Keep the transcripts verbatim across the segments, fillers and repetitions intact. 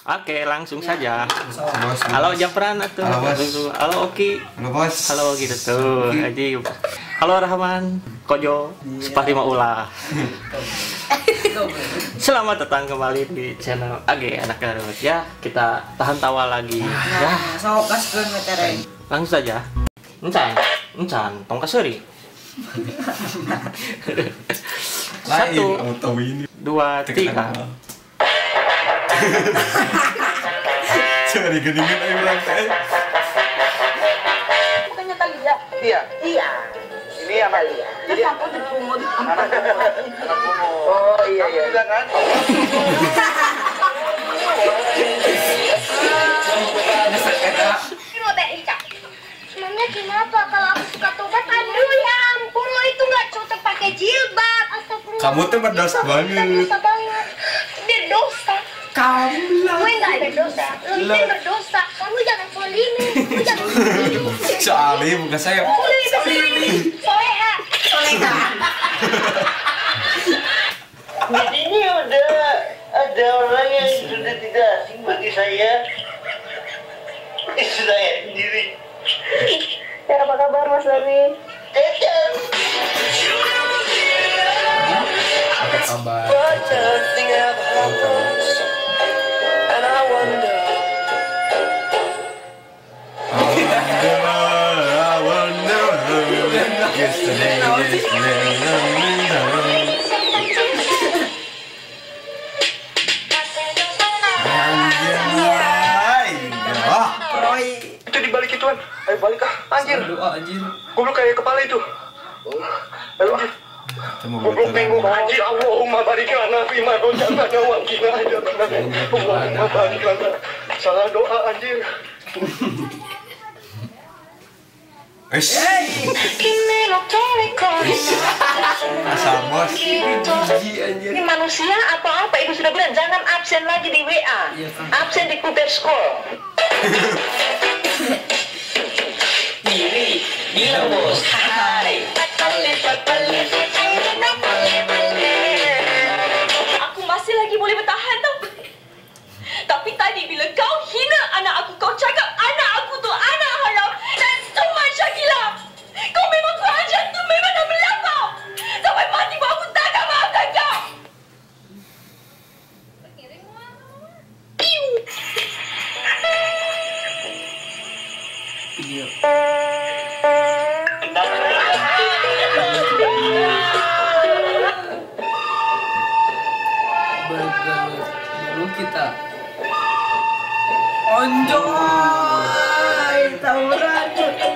Oke, langsung saja. Bos, Halo bos. Japran atuh. Halo, bos. Halo Oki. Halo bos. Halo gitu tuh. Aji. Halo Rahman, Kojo, Separima Ulah. Selamat datang kembali di channel A G Anak Garut ya. Kita tahan tawa lagi. Ya, sok gaskeun metereng. langsung saja. Encan, encan, tong kaseuring. Satu, auto ini. dua, tiga. Cari geningan ayo ulang teh. Bukannya Talia? Iya. Iya. Ini apa ya? Jadi aku dipungut. Anak kamu. Oh iya iya. Kamu bilang kan? Mau teh Ica. Emangnya kenapa kalau aku suka tobat? Aduh ya ampun, lo itu nggak cocok pakai jilbab. Astagfirullah. Kamu tuh berdosa banget. Berdosa banget. Berdosa. Kamu bilang. Gue nggak berdosa. Lo itu yang berdosa. Kamu jangan zolimi. Kamu jangan zolimi. Soalnya bukan saya. Zolimi, zolimi. Soleha. Soleha. Jadi ini udah ada orang yang sudah tidak asing bagi saya. Istri saya sendiri. Ya apa kabar Mas Lami? Cacat. Apa kabar? I wonder, yesterday, yesterday. Itu di balik ituan. Ayo balik ah, anjir. Doa anjir. Goblok kayak kepala itu. Ayo anjir. Goblok minggu anjir. Allahumma barik lana fima rojakana wa qina adzabannar. Allahumma barik lana. Salah doa anjir. Eish. Asal bos. Ini manusia atau apa? Ibu sudah bilang jangan absen lagi di W A. Absen di Kuber School. Iri, bilang bos, hai. Aku masih lagi boleh bertahan tau. Tapi tadi bila kau hina anak aku, kau cakap anak aku tu anak haram dan semua Syakila. Kau memang kurang ajar tu, memang dah melampau. Sampai mati pun aku takkan maafkan kau. Piu. Dulu kita Onjoy, tawuran.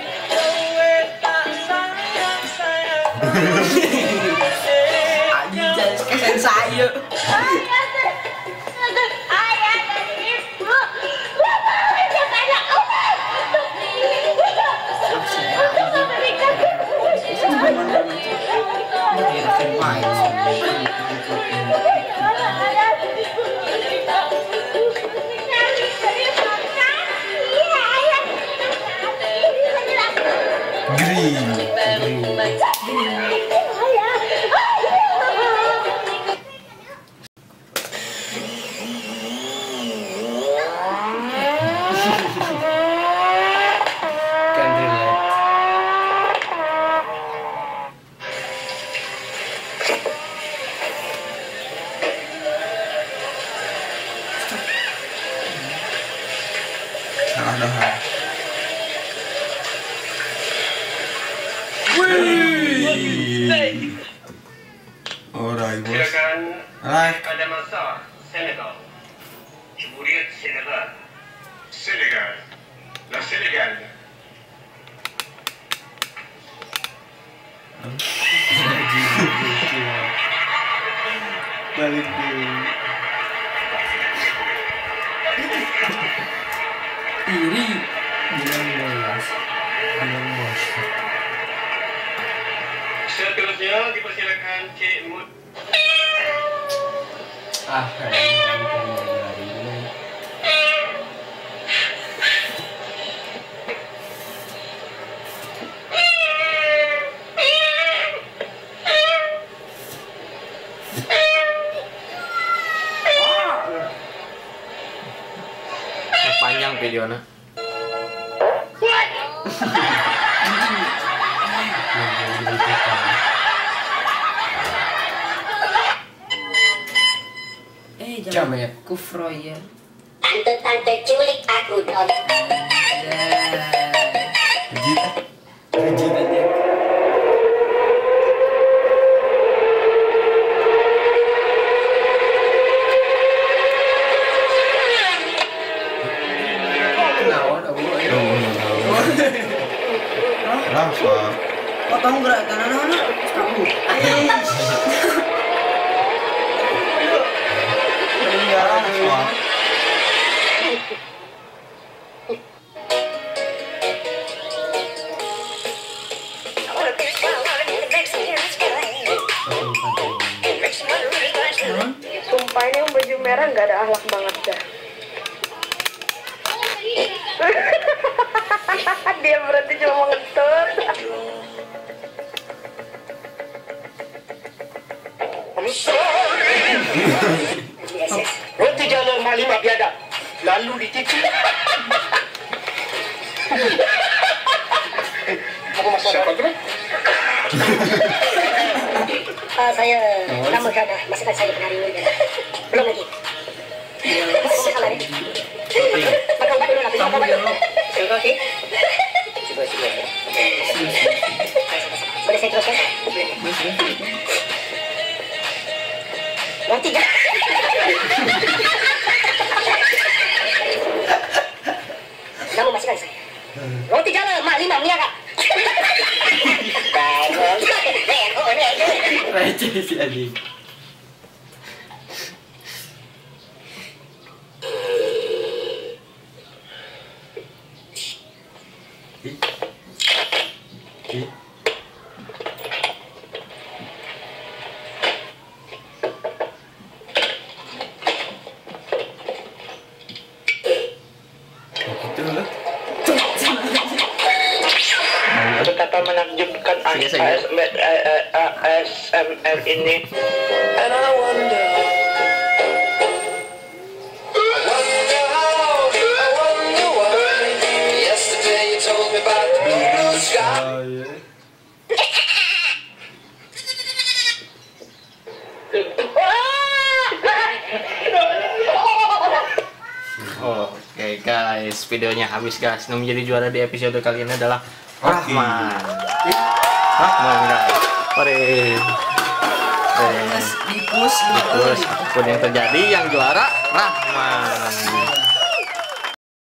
Anjing jadi kesen saya. Ayah dan ibu. Lo mau ajak anak aku? Untuk memberikan kan relax. Salah doa. Wih. Alright bos. Silakan Alright. pada masa Senegal. Cumhuriyet Senegal. Senegal. La Senegal. Balik dulu. Iri, bilang bos, bilang bos. Seterusnya dipersilakan Cik Mut. Ah, kayaknya bukan dari ini. videonya. Eh, jangan banyak kufro ya. Tante-tante culik aku dong. Legit. Legit aja. Kenawan aku. Rafa. Kok tahu gerakan anak-anak? Tahu. Rafa. Sumpah ini yang baju merah nggak ada akhlak banget dah. Dia berarti cuma mau ngentut. Roti jala mak lima biadab. Lalu ditipu. Apa masalah? Uh, saya namakan masakan saya pada hari ini. Belum lagi. Masalah ni. Makan ubat dulu lah. Makan ubat dulu. Okey. Cuba cuba. Boleh saya teruskan? Roti jala. Nama masakan saya. Roti jala mak lima niaga. Receh si anjing. Betapa menakjubkan Sige, sige. A S M R ini. And I wonder, I wonder how, I wonder why. Yesterday you told me about the blue sky. Oke guys, videonya habis guys. Yang menjadi juara di episode kali ini adalah Rahman. Rahman guys. Mari. Mas dipus Terus apapun yang terjadi, yang juara Rahman.